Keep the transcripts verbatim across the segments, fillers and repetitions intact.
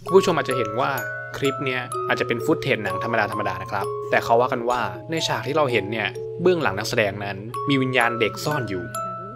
ผู้ชมอาจจะเห็นว่าคลิปเนี้ยอาจจะเป็นฟุตเทจหนังธรรมดาธรรมดานะครับแต่เขาว่ากันว่าในฉากที่เราเห็นเนี่ยเบื้องหลังนักแสดงนั้นมีวิญญาณเด็กซ่อนอยู่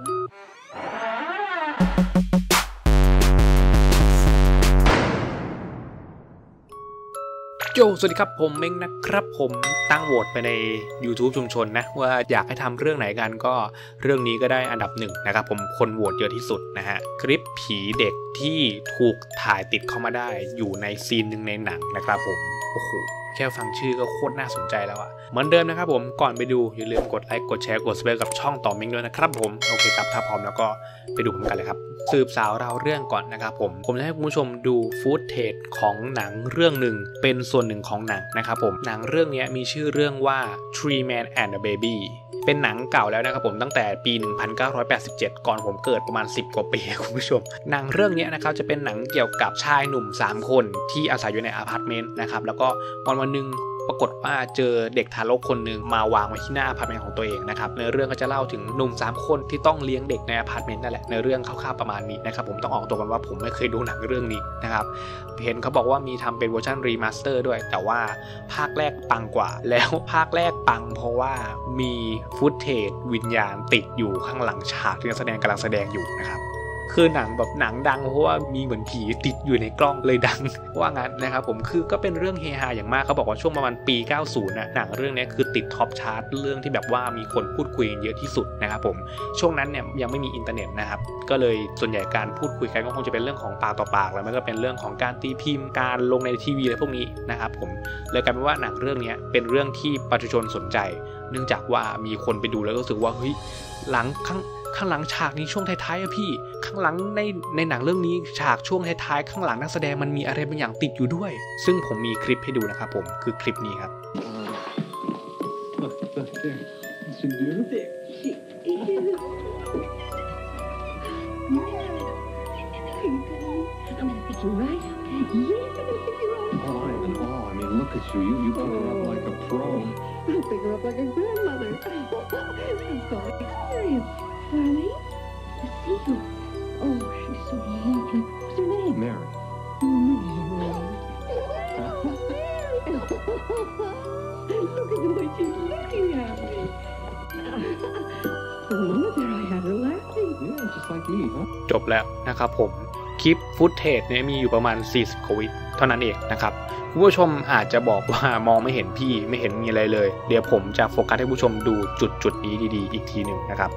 โยสวัสดีครับผมเม้งนะครับผมตั้งโหวตไปใน YouTube ชุมชนนะว่าอยากให้ทำเรื่องไหนกันก็เรื่องนี้ก็ได้อันดับหนึ่งนะครับผมคนโหวตเยอะที่สุดนะฮะคลิปผีเด็กที่ถูกถ่ายติดเข้ามาได้อยู่ในซีนหนึ่งในหนังนะครับผมโอ้โหแค่ฟังชื่อก็โคตรน่าสนใจแล้วอะเหมือนเดิมนะครับผมก่อนไปดูอย่าลืมกดไลค์กดแชร์กดซับสไครบ์กับช่องต่อเม้งด้วยนะครับผมโอเคครับถ้าพร้อมแล้วก็ไปดูพร้อมกันเลยครับสืบสาวเราเรื่องก่อนนะครับผมผมจะให้คุณผู้ชมดูฟุตเทจของหนังเรื่องหนึ่งเป็นส่วนหนึ่งของหนังนะครับผมหนังเรื่องนี้มีชื่อเรื่องว่า Three Men and a Baby เป็นหนังเก่าแล้วนะครับผมตั้งแต่ปีหนึ่งพันเก้าร้อยแปดสิบเจ็ดก่อนผมเกิดประมาณสิบกว่าปีคุณผู้ชมหนังเรื่องนี้นะครับจะเป็นหนังเกี่ยวกับชายหนุ่มสามคนที่อาศัยอยู่ในอพาร์ตเมนต์นะครับแล้วก็วันวันหนึ่งปรากฏว่าเจอเด็กทารกคนหนึ่งมาวางไว้ที่หน้าอพาร์ตเมนต์ของตัวเองนะครับในเรื่องก็จะเล่าถึงหนุ่มสามคนที่ต้องเลี้ยงเด็กในอพาร์ตเมนต์นั่นแหละในเรื่องคร่าวๆประมาณนี้นะครับผมต้องออกตัวกันว่าผมไม่เคยดูหนังเรื่องนี้นะครับเห็นเขาบอกว่ามีทำเป็นเวอร์ชันรีมาสเตอร์ด้วยแต่ว่าภาคแรกปังกว่าแล้วภาคแรกปังเพราะว่ามีฟุตเทจวิญญาณติดอยู่ข้างหลังฉากที่นักแสดงกำลังแสดงอยู่นะครับคือหนังแบบหนังดังเพราะว่ามีเหมือนผีติดอยู่ในกล้องเลยดังว่างั้นนะครับผมคือก็เป็นเรื่องเฮฮาอย่างมากเขาบอกว่าช่วงประมาณปีเก้าสิบน่ะหนังเรื่องนี้คือติดท็อปชาร์ตเรื่องที่แบบว่ามีคนพูดคุยเยอะที่สุดนะครับผมช่วงนั้นเนี่ยยังไม่มีอินเทอร์เน็ตนะครับก็เลยส่วนใหญ่การพูดคุยกันก็คงจะเป็นเรื่องของปากต่อปากแล้วมันก็เป็นเรื่องของการตีพิมพ์การลงในทีวีอะไรพวกนี้นะครับผมเลยกลายเป็นว่าหนังเรื่องนี้เป็นเรื่องที่ประชาชนสนใจเนื่องจากว่ามีคนไปดูแล้วรู้สึกว่าเฮ้ยหลังข้างข้างหลังฉากนี้ช่วงท้ายๆอะพี่ข้างหลังในในหนังเรื่องนี้ฉากช่วงท้ายๆข้างหลังนักแสดงมันมีอะไรบางอย่างติดอยู่ด้วยซึ่งผมมีคลิปให้ดูนะครับผมคือคลิปนี้ครับ Darling, the seagull. Oh, she's so lovely. What's her name? Mary. Oh, Mary. Look at the way she's looking at me. For a moment there, I had her laughing. Yeah, just like me, huh? จบแล้วนะครับผมคลิปฟุตเทจเนี่ยมีอยู่ประมาณสี่สิบกว่าวิเท่านั้นเองนะครับคุณผู้ชมอาจจะบอกว่ามองไม่เห็นพี่ไม่เห็นมีอะไรเลยเดี๋ยวผมจะโฟกัสให้ผู้ชมดูจุดจุดนี้ดีๆอีกทีหนึ่งนะครับ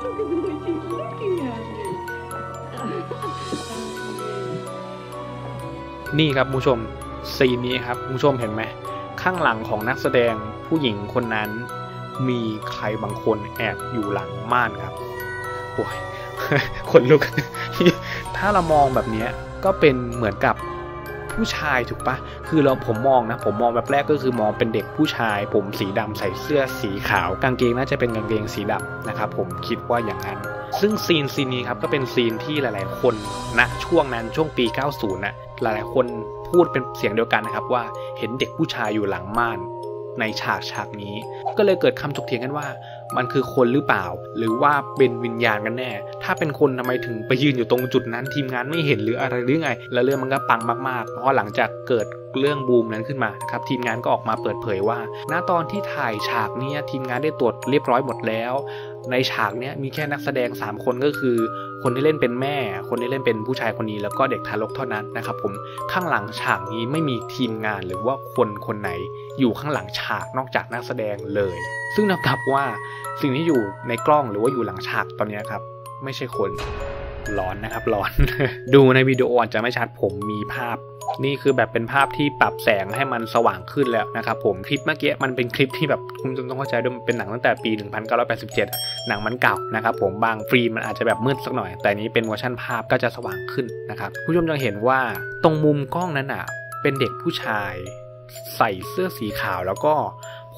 นี่ครับผู้ชมซีนนี้ครับผู้ชมเห็นไหมข้างหลังของนักแสดงผู้หญิงคนนั้นมีใครบางคนแอบอยู่หลังม่านครับโอ้ยคนลุก ถ้าเรามองแบบนี้ก็เป็นเหมือนกับผู้ชายถูกปะคือเราผมมองนะผมมองแบบแรกก็คือมองเป็นเด็กผู้ชายผมสีดำใส่เสื้อสีขาวกางเกงน่าจะเป็นกางเกงสีดำนะครับผมคิดว่าอย่างนั้นซึ่งซีนซีนนี้ครับก็เป็นซีนที่หลายๆคนณช่วงนั้นช่วงปีเก้าสิบน่ะหลายๆคนพูดเป็นเสียงเดียวกันนะครับว่าเห็นเด็กผู้ชายอยู่หลังม่านในฉากฉากนี้ก็เลยเกิดคำถกเถียงกันว่ามันคือคนหรือเปล่าหรือว่าเป็นวิญญาณกันแน่ถ้าเป็นคนทำไมถึงไปยืนอยู่ตรงจุดนั้นทีมงานไม่เห็นหรืออะไรหรือไงแล้วเรื่องมันก็ปังมากๆเพราะหลังจากเกิดเรื่องบูมนั้นขึ้นมาครับทีมงานก็ออกมาเปิดเผยว่าณตอนที่ถ่ายฉากนี้ทีมงานได้ตรวจเรียบร้อยหมดแล้วในฉากนี้มีแค่นักแสดงสามคนก็คือคนที่เล่นเป็นแม่คนที่เล่นเป็นผู้ชายคนนี้แล้วก็เด็กทารกเท่านั้นนะครับผมข้างหลังฉากนี้ไม่มีทีมงานหรือว่าคนคนไหนอยู่ข้างหลังฉากนอกจากนักแสดงเลยซึ่งนับกับว่าสิ่งที่อยู่ในกล้องหรือว่าอยู่หลังฉากตอนนี้ครับไม่ใช่คนร้อนนะครับร้อน ดูในวิดีโออาจจะไม่ชัดผมมีภาพนี่คือแบบเป็นภาพที่ปรับแสงให้มันสว่างขึ้นแล้วนะครับผมคลิปเมื่อกี้มันเป็นคลิปที่แบบคุณต้องเข้าใจด้วยมันเป็นหนังตั้งแต่ปีหนึ่งพันเก้าร้อยแปดสิบเจ็ดหนังมันเก่านะครับผมบางฟรีมันอาจจะแบบมืดสักหน่อยแต่นี้เป็นเวอร์ชันภาพก็จะสว่างขึ้นนะครับผู้ชมจะเห็นว่าตรงมุมกล้องนั้นอ่ะเป็นเด็กผู้ชายใส่เสื้อสีขาวแล้วก็ผ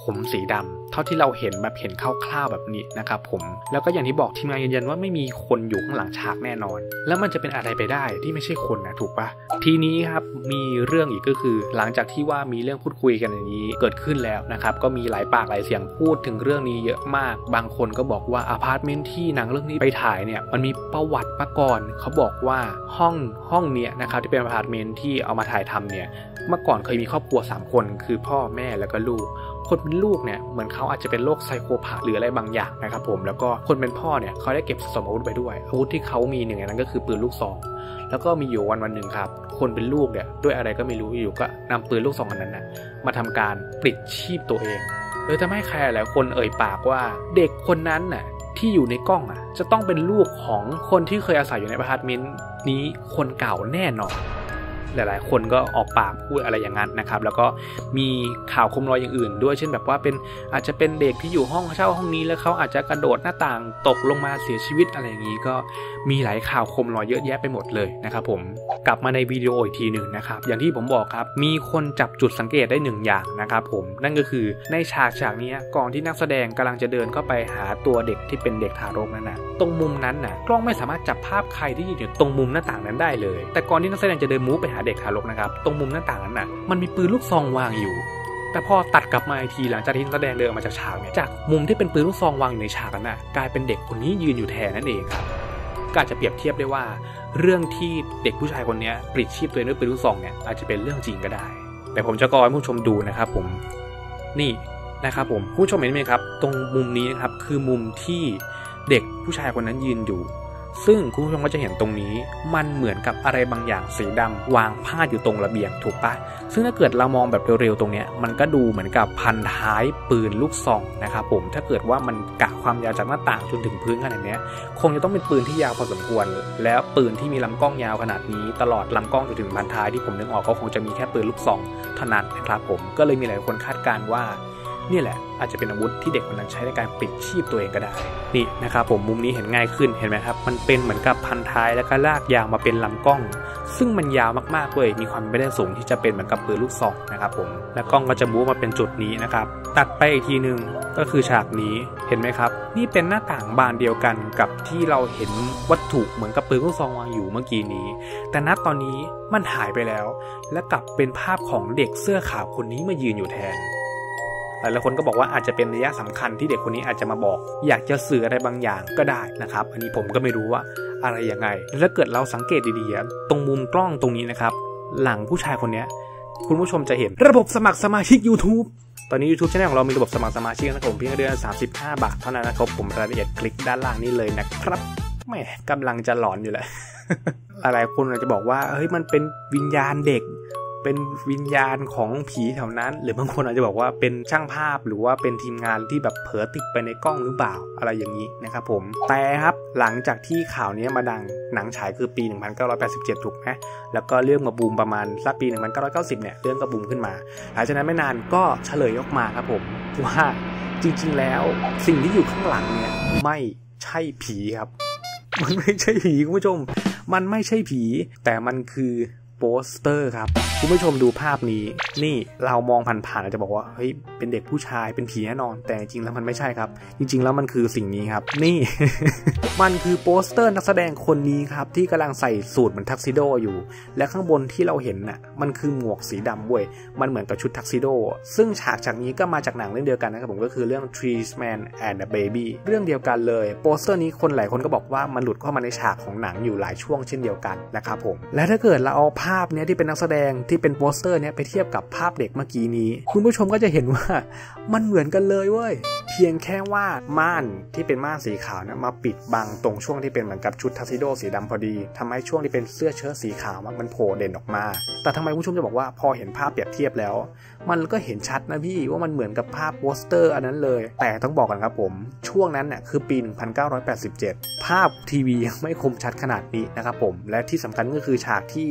ผมสีดำเท่าที่เราเห็นแบบเห็นคร่าวๆแบบนี้นะครับผมแล้วก็อย่างที่บอกทีมงานยืนยันว่าไม่มีคนอยู่ข้างหลังฉากแน่นอนแล้วมันจะเป็นอะไรไปได้ที่ไม่ใช่คนนะถูกปะทีนี้ครับมีเรื่องอีกก็คือหลังจากที่ว่ามีเรื่องพูดคุยกันอย่างนี้เกิดขึ้นแล้วนะครับก็มีหลายปากหลายเสียงพูดถึงเรื่องนี้เยอะมากบางคนก็บอกว่าอพาร์ตเมนต์ที่หนังเรื่องนี้ไปถ่ายเนี่ยมันมีประวัติมาก่อนเขาบอกว่าห้องห้องเนี้ยนะครับที่เป็นอพาร์ตเมนต์ที่เอามาถ่ายทำเนี่ยเมื่อก่อนเคยมีครอบครัวสามคนคือพ่อแม่แล้วก็ลูกคนเป็นลูกเนี่ยเหมือนเขาอาจจะเป็นโรคไซโคพาธหรืออะไรบางอย่างนะครับผมแล้วก็คนเป็นพ่อเนี่ยเขาได้เก็บสมอาวุธไปด้วยอาวุธที่เขามีหนึ่งในนั้นก็คือปืนลูกซองแล้วก็มีอยู่วันวันหนึ่งครับคนเป็นลูกเนี่ยด้วยอะไรก็ไม่รู้อยู่ก็นำปืนลูกซองอันนั้นนะมาทำการปลิดชีพตัวเองเลยทำให้ใครหลายคนเอ่ยปากว่าเด็กคนนั้นน่ะที่อยู่ในกล้องอ่ะจะต้องเป็นลูกของคนที่เคยอาศัยอยู่ในอพาร์ตเมนต์นี้คนเก่าแน่นอนหลายๆคนก็ออกปากพูดอะไรอย่างนั้นนะครับแล้วก็มีข่าวคมลอยอย่างอื่นด้วยเช่นแบบว่าเป็นอาจจะเป็นเด็กที่อยู่ห้องเช่าห้องนี้แล้วเขาอาจจะกระโดดหน้าต่างตกลงมาเสียชีวิตอะไรอย่างนี้ก็มีหลายข่าวคมลอยเยอะแยะไปหมดเลยนะครับผมกลับมาในวิดีโออีกทีหนึ่งนะครับอย่างที่ผมบอกครับมีคนจับจุดสังเกตได้หนึ่งอย่างนะครับผมนั่นก็คือในฉากฉากนี้ก่อนที่นักแสดงกำลังจะเดินเข้าไปหาตัวเด็กที่เป็นเด็กทารกนั่นนะตรงมุมนั้นนะกล้องไม่สามารถจับภาพใครที่อยู่ตรงมุมหน้าต่างนั้นได้เลยแต่ก่อนที่นักแสดงจะเดินมูฟไปหาเด็กทารกนะครับตรงมุมหน้าต่างนั้นน่ะมันมีปืนลูกซองวางอยู่แต่พอตัดกลับมาอีกทีหลังจากที่นักแสดงเดินมาจากฉากเนี่ยจากมุมที่เป็นปืนลูกซองวางอยู่ในฉากนั้นน่ะกลายเป็นเด็กคนนี้ยืนอยู่แทนนั่นเองครับก็อาจจะเปรียบเทียบได้ว่าเรื่องที่เด็กผู้ชายคนนี้ปลิดชีพตัวเองด้วยปืนลูกซองเนี่ยอาจจะเป็นเรื่องจริงก็ได้แต่ผมจะกอให้ผู้ชมดูนะครับผมนี่นะครับผมผู้ชมเห็นไหมครับตรงมุมนี้นะครับคือมุมที่เด็กผู้ชายคนนั้นยืนอยู่ซึ่งคุณผู้ชมก็จะเห็นตรงนี้มันเหมือนกับอะไรบางอย่างสีดำวางพาดอยู่ตรงระเบียงถูกปะซึ่งถ้าเกิดเรามองแบบเร็วๆตรงนี้มันก็ดูเหมือนกับพันท้ายปืนลูกซองนะครับผมถ้าเกิดว่ามันกะความยาวจากหน้าต่างจนถึงพื้นขนาดนี้คงจะต้องเป็นปืนที่ยาวพอสมควรแล้วปืนที่มีลำกล้องยาวขนาดนี้ตลอดลำกล้องจนถึงพันท้ายที่ผมนึกออกก็คงจะมีแค่ปืนลูกซองเท่านั้นนะครับผมก็เลยมีหลายคนคาดการณ์ว่านี่แหละอาจจะเป็นอาวุธที่เด็กคนนั้นใช้ในการปลิดชีพตัวเองก็ได้นี่นะครับผมมุมนี้เห็นง่ายขึ้นเห็นไหมครับมันเป็นเหมือนกับพันท้ายแล้วก็ลากยาวมาเป็นลำกล้องซึ่งมันยาวมากๆเลยมีความเป็นไปได้สูงที่จะเป็นเหมือนกับปืนลูกซองนะครับผมและกล้องก็จะบู๊มาเป็นจุดนี้นะครับตัดไปอีกทีนึงก็คือฉากนี้เห็นไหมครับนี่เป็นหน้าต่างบานเดียวกันกับที่เราเห็นวัตถุเหมือนกับปืนลูกซองวางอยู่เมื่อกี้นี้แต่ณตอนนี้มันหายไปแล้วและกลับเป็นภาพของเด็กเสื้อขาวคนนี้มายืนอยู่แทนหลายคนก็บอกว่าอาจจะเป็นนัยสำคัญที่เด็กคนนี้อาจจะมาบอกอยากจะสื่ออะไรบางอย่างก็ได้นะครับอันนี้ผมก็ไม่รู้ว่าอะไรยังไงแล้วเกิดเราสังเกตดีๆตรงมุมกล้องตรงนี้นะครับหลังผู้ชายคนนี้คุณผู้ชมจะเห็นระบบสมัครสมาชิก YouTube ตอนนี้ YouTube Channel ของเรามีระบบสมัครสมาชิกนะครับผมเพียงเดือนสามสิบห้าบาทเท่านั้นนะครับผมรายละเอียดคลิกด้านล่างนี้เลยนะครับแหมกำลังจะหลอนอยู่แหละ หลายคนอาจจะบอกว่าเฮ้ยมันเป็นวิญญาณเด็กเป็นวิญญาณของผีแถวนั้นหรือบางคนอาจจะบอกว่าเป็นช่างภาพหรือว่าเป็นทีมงานที่แบบเผลอติดไปในกล้องหรือเปล่าอะไรอย่างนี้นะครับผมแต่ครับหลังจากที่ข่าวนี้มาดังหนังฉายคือปีหนึ่งพันเก้าร้อยแปดสิบเจ็ดถูกไหมแล้วก็เรื่องมาบูมประมาณสักปีหนึ่งพันเก้าร้อยเก้าสิบเนี่ยเรื่องก็บูมขึ้นมาหลังจากนั้นไม่นานก็เฉลยออกมาครับผมว่าจริงๆแล้วสิ่งที่อยู่ข้างหลังเนี่ยไม่ใช่ผีครับมันไม่ใช่ผีคุณผู้ชมมันไม่ใช่ผีแต่มันคือโปสเตอร์ครับคุณผู้ชมดูภาพนี้นี่เรามองผ่านๆอาจจะบอกว่าเฮ้ยเป็นเด็กผู้ชายเป็นผีแน่นอนแต่จริงๆแล้วมันไม่ใช่ครับจริงๆแล้วมันคือสิ่งนี้ครับนี่ มันคือโปสเตอร์นักแสดงคนนี้ครับที่กำลังใส่สูทเหมือนทักซิโดอยู่และข้างบนที่เราเห็นน่ะมันคือหมวกสีดำเว้ยมันเหมือนกับชุดทักซิโดซึ่งฉากจากนี้ก็มาจากหนังเรื่องเดียวกันนะครับผมก็คือเรื่อง Three Men and a Baby เรื่องเดียวกันเลยโปสเตอร์นี้คนหลายคนก็บอกว่ามันหลุดเข้ามาในฉากของหนังอยู่หลายช่วงเช่นเดียวกันนะครับผมและถ้าเกิดเราเอาภาพเนี้ยที่เป็นนักแสดงที่เป็นโปสเตอร์เนี้ยไปเทียบกับภาพเด็กเมื่อกี้นี้คุณผู้ชมก็จะเห็นว่ามันเหมือนกันเลยเว้ยเพียงแค่ว่าม่านที่เป็นม่านสีขาวนะมาปิดบังตรงช่วงที่เป็นเหมือนกับชุดทักซิโดสีดำพอดีทำให้ช่วงที่เป็นเสื้อเชิ้ตสีขาวมันโผล่เด่นออกมาแต่ทำไมคุณผู้ชมจะบอกว่าพอเห็นภาพเปรียบเทียบแล้วมันก็เห็นชัดนะพี่ว่ามันเหมือนกับภาพโปสเตอร์อันนั้นเลยแต่ต้องบอกกันครับผมช่วงนั้นน่ะคือปีหนึ่งพันเก้าร้อยแปดสิบเจ็ดภาพทีวียังไม่คมชัดขนาดนี้นะครับผมและที่สำคัญก็คือฉากที่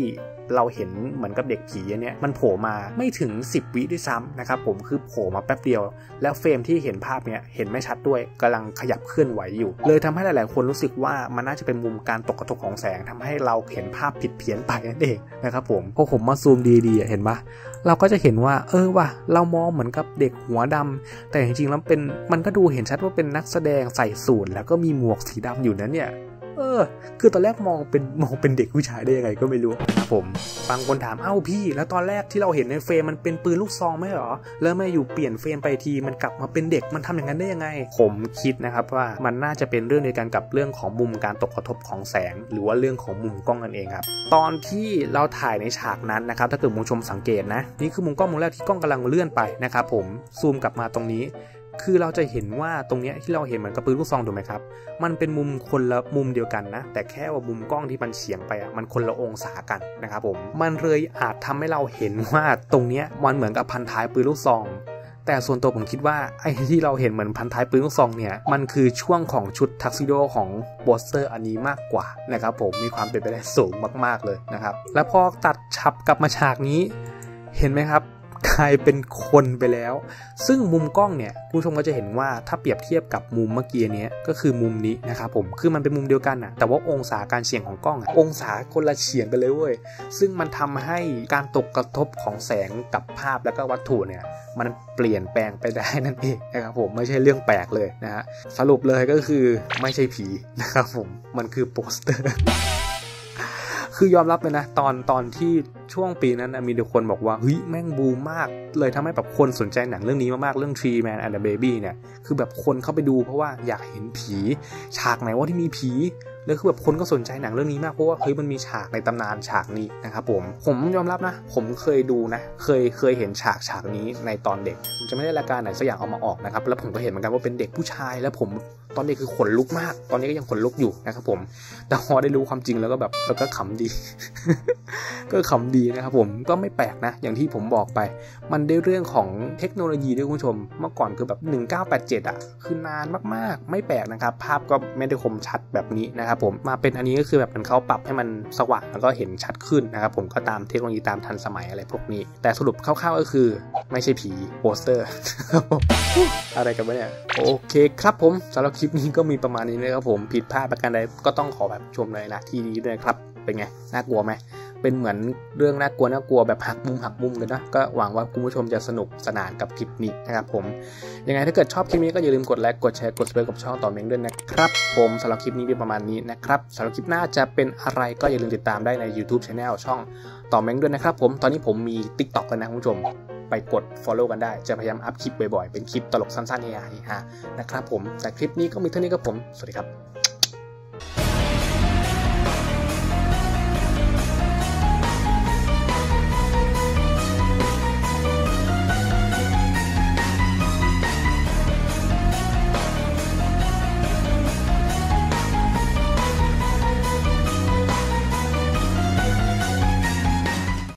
เราเห็นเหมือนกับเด็กผีเนี่ยมันโผล่มาไม่ถึงสิบวิด้วยซ้ำนะครับผมคือโผล่มาแป๊บเดียวแล้วเฟรมที่เห็นภาพเนี้ยเห็นไม่ชัดด้วยกำลังขยับเคลื่อนไหวอยู่เลยทำให้หลายๆคนรู้สึกว่ามันน่าจะเป็นมุมการตกกระทบของแสงทำให้เราเห็นภาพผิดเพี้ยนไปนั่นเองนะครับผมพอผมมาซูมดีๆเห็นปะเราก็จะเห็นว่าเออว่ะเรามองเหมือนกับเด็กหัวดำแต่จริงๆแล้วเป็นมันก็ดูเห็นชัดว่าเป็นนักแสดงใส่สูทแล้วก็มีหมวกสีดำอยู่นั้นเนี่ยเออคือตอนแรกมองเป็นมองเป็นเด็กผู้ชายได้ยังไงก็ไม่รู้ครับผมบางคนถามเอ้าพี่แล้วตอนแรกที่เราเห็นในเฟรมมันเป็นปืนลูกซองไม่หรอแล้วมาอยู่เปลี่ยนเฟรมไปทีมันกลับมาเป็นเด็กมันทำอย่างนั้นได้ยังไงผมคิดนะครับว่ามันน่าจะเป็นเรื่องเดียวกันกับเรื่องของมุมการตกกระทบของแสงหรือว่าเรื่องของมุมกล้องนั่นเองครับตอนที่เราถ่ายในฉากนั้นนะครับถ้าเกิดผู้ชมสังเกตนะนี่คือมุมกล้องมุมแรกที่กล้องกำลังเลื่อนไปนะครับผมซูมกลับมาตรงนี้คือเราจะเห็นว่าตรงนี้ที่เราเห็นเหมือนกับปืนลูกซองถูกไหมครับมันเป็นมุมคนละมุมเดียวกันนะแต่แค่ว่ามุมกล้องที่มันเฉียงไปอ่ะมันคนละองศากันนะครับผมมันเลยอาจทำให้เราเห็นว่าตรงนี้มันเหมือนกับพันท้ายปืนลูกซองแต่ส่วนตัวผมคิดว่าไอ้ที่เราเห็นเหมือนพันท้ายปืนลูกซองเนี่ยมันคือช่วงของชุดทักซิโดของโปสเตอร์อันนี้มากกว่านะครับผมมีความเป็นไปได้สูงมากๆเลยนะครับแล้วพอตัดฉับกลับมาฉากนี้เห็นไหมครับกลายเป็นคนไปแล้วซึ่งมุมกล้องเนี่ยคุณผู้ชมก็จะเห็นว่าถ้าเปรียบเทียบกับมุมเมื่อกี้นี้ก็คือมุมนี้นะครับผมคือมันเป็นมุมเดียวกันนะแต่ว่าองศาการเฉียงของกล้ององศาคนละเฉียงกันเลยเว้ยซึ่งมันทำให้การตกกระทบของแสงกับภาพแล้วก็วัตถุเนี่ยมันเปลี่ยนแปลงไปได้นั่นเองนะครับผมไม่ใช่เรื่องแปลกเลยนะฮะสรุปเลยก็คือไม่ใช่ผีนะครับผมมันคือโปสเตอร์คือยอมรับเลยนะตอนตอนที่ช่วงปีนั้นมีทุกคนบอกว่าเฮ้ยแม่งบูมมากเลยทำให้แบบคนสนใจหนังเรื่องนี้มากๆเรื่อง Three Man and a Baby เนี่ยคือแบบคนเข้าไปดูเพราะว่าอยากเห็นผีฉากไหนว่าที่มีผีแล้วคือแบบคนก็สนใจหนังเรื่องนี้มากเพราะว่าเฮ้ยมันมีฉากในตำนานฉากนี้นะครับผมผมยอมรับนะผมเคยดูนะเคยเคยเห็นฉากฉากนี้ในตอนเด็กผมจะไม่ได้รายการไหนสักอย่างเอามาออกนะครับแล้วผมก็เห็นเหมือนกันว่าเป็นเด็กผู้ชายแล้วผมตอนเด็กคือขนลุกมากตอนนี้ก็ยังขนลุกอยู่นะครับผมแต่พอได้รู้ความจริงแล้วก็แบบแล้วก็ขำดี ก็ขำดีนะครับผมก็ไม่แปลกนะอย่างที่ผมบอกไปมันได้เรื่องของเทคโนโลยีด้วยคุณผู้ชมเมื่อก่อนคือแบบหนึ่งเก้าแปดเจ็ดอ่ะคือนานมากๆไม่แปลกนะครับภาพก็ไม่ได้คมชัดแบบนี้นะครับผมมาเป็นอันนี้ก็คือแบบมันเขาปรับให้มันสว่างแล้วก็เห็นชัดขึ้นนะครับผมก็ตามเทคโนโลยีตามทันสมัยอะไรพวกนี้แต่สรุปคร่าวๆก็คือไม่ใช่ผีโปสเตอร์ อะไรกันวะเนี่ยโอเคครับผมสำหรับคลิปนี้ก็มีประมาณนี้นะครับผมผิดพลาดประการใดก็ต้องขอแบบชมเลยนะที่นี้ด้วยครับเป็นไงน่ากลัวไหมเป็นเหมือนเรื่องน่ากลัวน่ากลัวแบบหักมุมหักมุมกันนะก็หวังว่าคุณผู้ชมจะสนุกสนานกับคลิปนี้นะครับผมยังไงถ้าเกิดชอบคลิปนี้ก็อย่าลืมกดไลค์กดแชร์กดซับสไครบ์กับช่องต่อเม้งด้วยนะครับผมสำหรับคลิปนี้เป็นประมาณนี้นะครับสำหรับคลิปหน้าจะเป็นอะไรก็อย่าลืมติดตามได้ใน YouTube Channel ช่องต่อเม้งด้วยนะครับผมตอนนี้ผมมี ติ๊กต็อก แล้วนะคุณผู้ชมไปกด follow กันได้จะพยายามอัพคลิปบ่อยๆเป็นคลิปตลกสั้นๆเฮฮาๆนะครับผมแต่คลิปนี้ก็มีเท่านี้ครับผมสวัสดีครับ